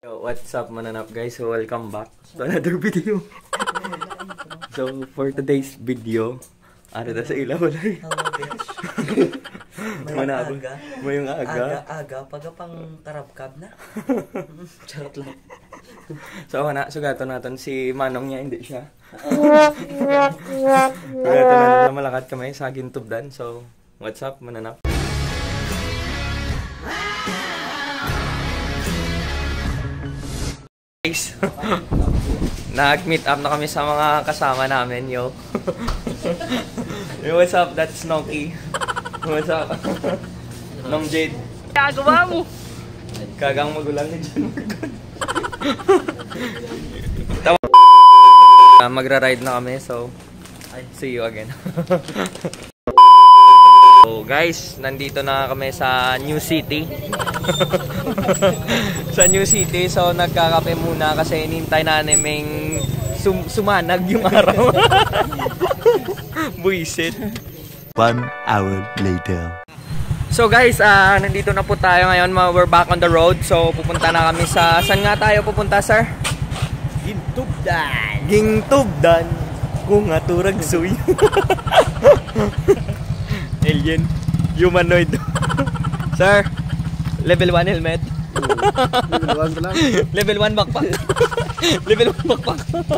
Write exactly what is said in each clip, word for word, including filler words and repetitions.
Yo, what's up mananap guys? So welcome back to another video. So for today's video, ano na sa ilaw lang. Mayong aga. Mayong aga. Aga-aga. Paga pang karabkab na. Charot lang. So ana, sugato natin si Manong niya, hindi siya. Sugato natin na malakad kami sa Gintubdan. So what's up mananap? Guys, nag-meet up na kami sa mga kasama namin, yo. Yo, what's up? That's Noki. What's up? Nong Jade. Kagawa mo! Kagang magulang ni John Marcon. Magra-ride na kami, so see you again. So guys, nandito na kami sa New City. Sa New City, so nagkakape muna kasi inintay na naming sum sumanag yung araw. Buisit. One hour later. So guys, uh, nandito na po tayo ngayon. We're back on the road. So pupunta na kami sa... Saan nga tayo pupunta, sir? Gintubdan. Gintubdan. Kung nga turag suy. Alien. Humanoid. Sir, level one helmet. Level one pa lang. Level one backpack. Level one backpack.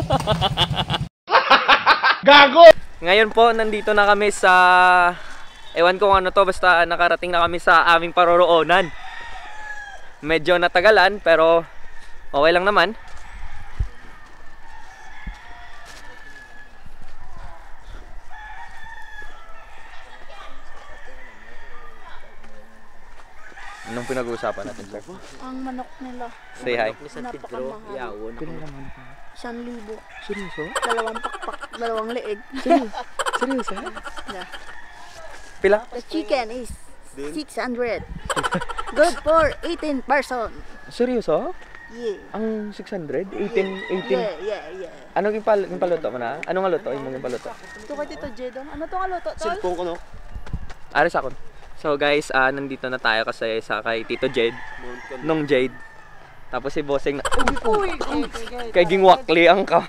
Gago! Ngayon po, nandito na kami sa... Ewan ko ano to, basta nakarating na kami sa aming paroroonan. Medyo natagalan, pero okay lang naman. Anong pinag-uusapan natin, sir? Ang manok nila. Say hi. Napakamahal. Pila naman pa. Isang libo. Seryoso? Dalawang pakpak. Dalawang leeg. Seryoso? Yeah. Pila? The chicken is six hundred. Good for eighteen person. Seryoso? Yeah. Ang six hundred? eighteen? eighteen? Yeah, yeah, yeah. Anong impal impaluto mo na? Anong aluto? Yung impaluto? Ito kay Tito Jedon. Ano to nga luto, tol? Cellphone ko no? Aris ako. So guys, uh, nandito na tayo kasi sa kay Tito Jade. Nong Jade. Tapos si Bossing na... Uy! Kay gingwakli ang ka.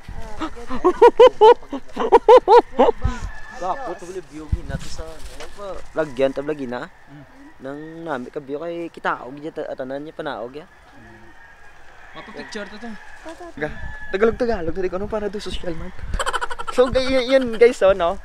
Bakit ito wala biyogin natin sa... Lagyan, tablagin na. Nang namin ka biyo kay kitaog niya atanan niya panaog ya. Mapapicture to to. Tagalog-Tagalog. Tadi ko ano para do social man. So yun guys, oh, no?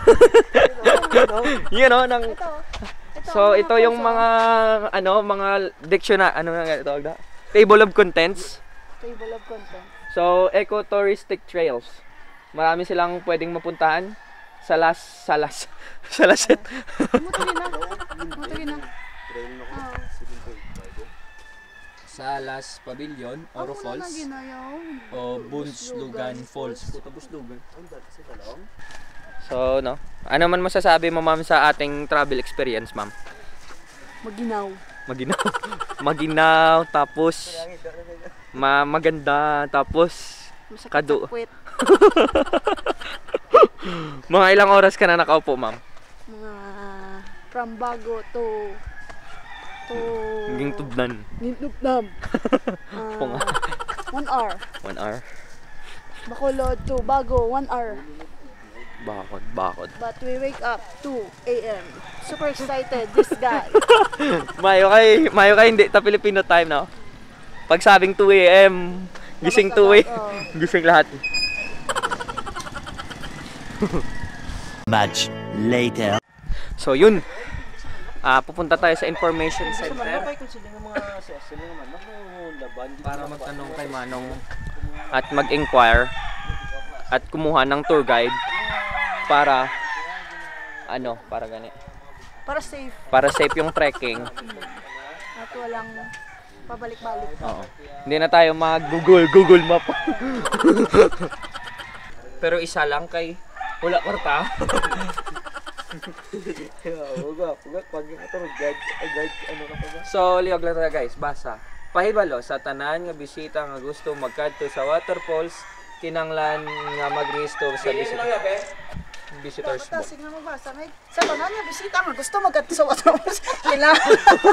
Yun, oh, nang... So ito yung mga ano, mga dictionary, ano nga ito, da? Table of contents. Table of content. So ecotouristic trails. Marami silang pwedeng mapuntahan sa las sa las sa laset. Mutuli na. Mutuli na. Ah. Salas Pavilion, Oro Ako na Falls, naginayaw. o Bunslugan Falls. So, no? Ano man masasabi mo, ma'am, sa ating travel experience, ma'am? Maginaw. Maginaw. Maginaw, tapos ma maganda, tapos Masakit Kado. sa puwet. mga ilang oras ka na nakaupo, ma'am? Mga from Bago to to Gintubdan. Gintubdan. Po nga. One hour. One hour. Bacolod to Bago, one hour. Bakod, bakod. But we wake up two A M Super excited, this guy. Mayo kay, mayo kay hindi ta Filipino time, no? Pag sabing two A M, gising two A M. Oh. Gising lahat. Much later. So yun. Ah, pupunta tayo sa information center para magtanong kay Manong at mag-inquire at kumuha ng tour guide para ano, para gani. Para safe Para safe yung trekking. at walang pabalik-balik. Oo. Hindi na tayo mag-Google Google Map. Pero isa lang kay wala kwarta. So, liwag lang tayo guys, basa. Pahibalo sa tanan nga bisita nga gusto magkadto sa waterfalls, kinanglan nga magresto sa bisita. visitors book. Sige mo ba? Sa may sa banana bisita nga gusto mag-atso at kailangan.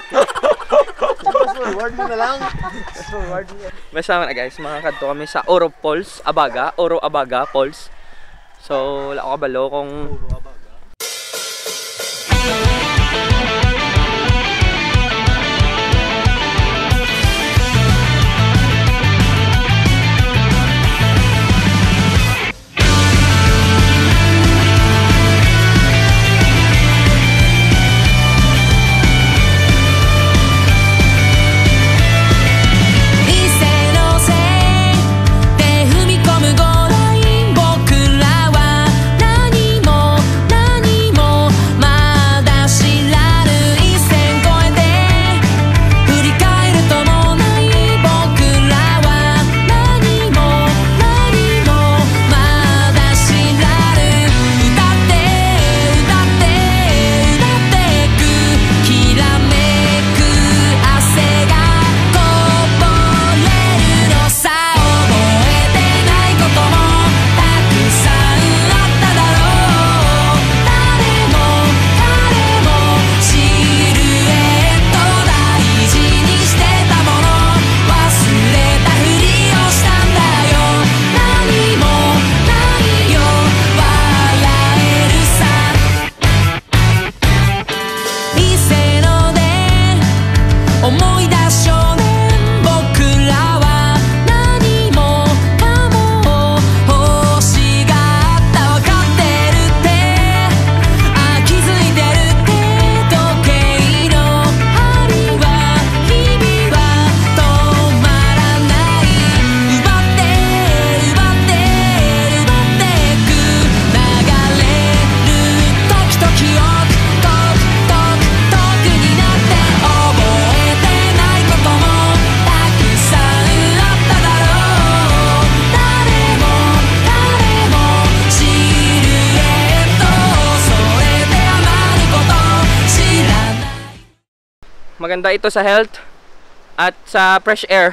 Forward mo na lang. Forward mo. Basta na guys, makakadto kami sa Oro Falls, Abaga, Oro Abaga Falls. So, wala ko kabalo kung maganda ito sa health at sa fresh air.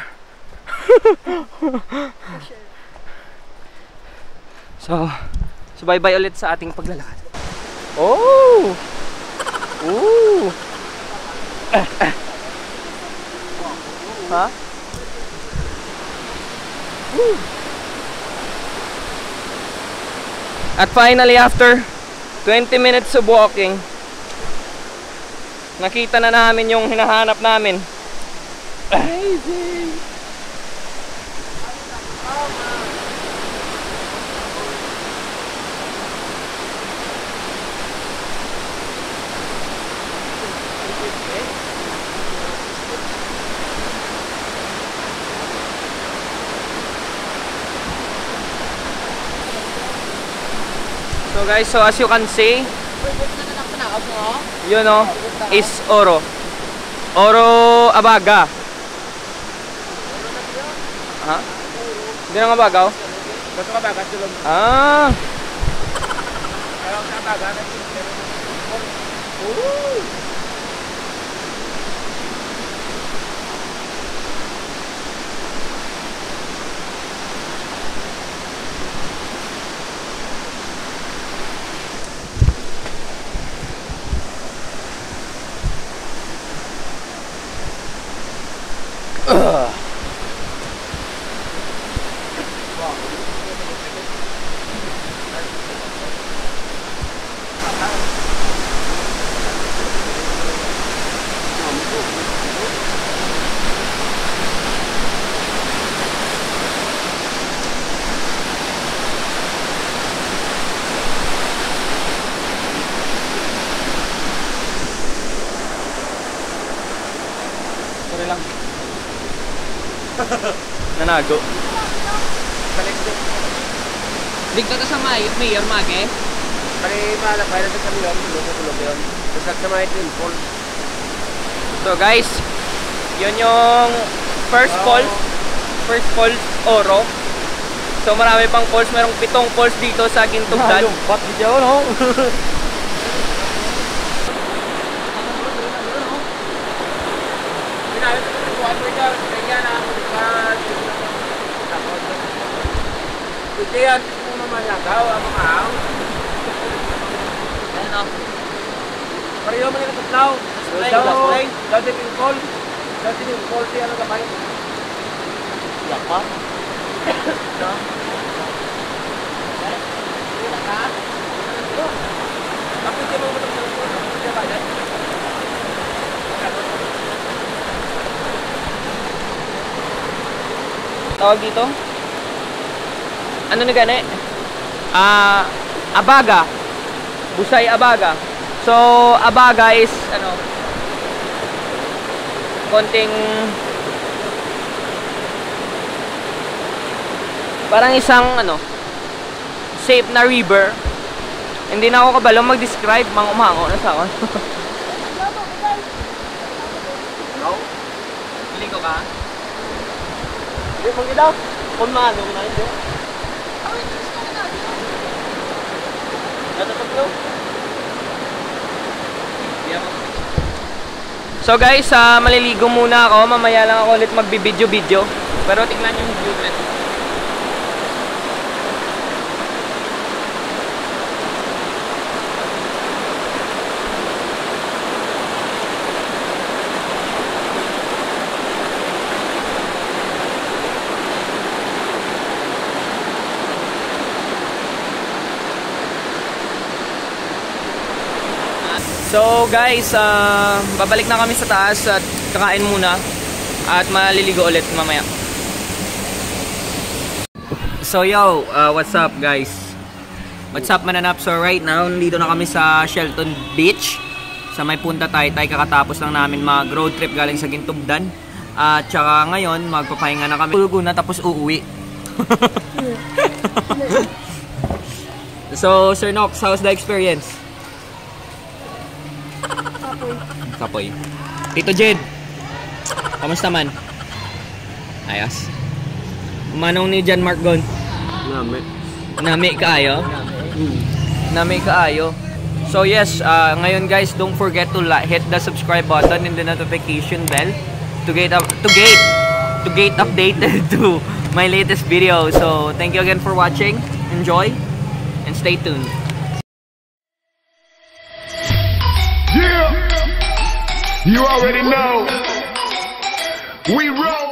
So, subaybay ulit sa ating paglalakad. Oh! Ooh! Eh, eh. Ha? Woo! At finally, after twenty minutes of walking, nakita na namin yung hinahanap namin. Amazing! So guys, so as you can see, yun o, is Oro. Oro Abaga. Ha? Hindi na Abaga o? Gusto ka bagat tulog? Ah! Ayaw ka bagat. Ooh! Ugh. Sorry lang. Nanago. Digta ka sa may mayor mage. Pare malakay na sa kanila, tulog yun. Tapos sa mga twin falls. So guys, yun yung first falls. First falls Oro. So marami pang falls, merong pitong falls dito sa Gintugdan. Lumpat dito, no? Ito yan, kung naman lagaw, ang mga ano? Pareho mo nila tutlaw. Slay, Daw, slay. daw din yung call. Daw din yung call siya ano kamay. Yak pa? Tapos siya mo matang sa call. Siya ba yan? Tawag dito? Ano na gani? Ah, abaga. Busay abaga. So, abaga is ano? Konting parang isang ano? Safe na river. Hindi na ako kabalo mag-describe, mga umango na sa akin. Pili ko ka? Hindi, mong ilaw. Kung maano mo na yun, di ba? Natapag nyo? So guys, uh, maliligo muna ako. Mamaya lang ako ulit magbibideo-video. Pero tingnan yung view ulit. So guys, uh, babalik na kami sa taas at kakain muna at maliligo ulit mamaya. So yo, uh, what's up guys? What's up mananap? So right now, nandito na kami sa Shelton Beach sa may Punta Taytay. Kakatapos lang namin mag road trip galing sa Gintubdan. At uh, tsaka ngayon, magpapahinga na kami. Tulugo na tapos uuwi. So Sir Nox, how's the experience? Kapoy. Tito Jed, kamusta man? Ayos. Manong ni John Mark Gon? Nami. Nami kaayo? Nami kaayo. So yes, uh, ngayon guys, don't forget to hit the subscribe button and the notification bell to get up to get to get updated to my latest video. So thank you again for watching. Enjoy and stay tuned. Yeah, you already know. We roll.